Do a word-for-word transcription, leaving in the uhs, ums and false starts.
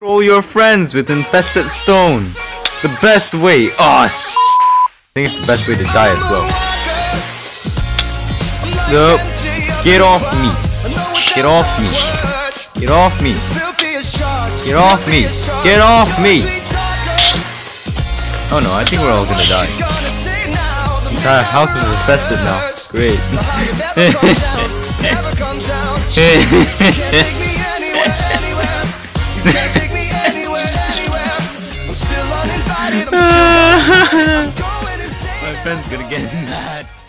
Control your friends with infested stone. The best way. Oh, s I think it's the best way to die as well. Nope. Get off me. Get off me. Get off me. Get off me. Get off me. Oh no, I think we're all gonna die. The entire house is infested now. Great. My friend's gonna get mad.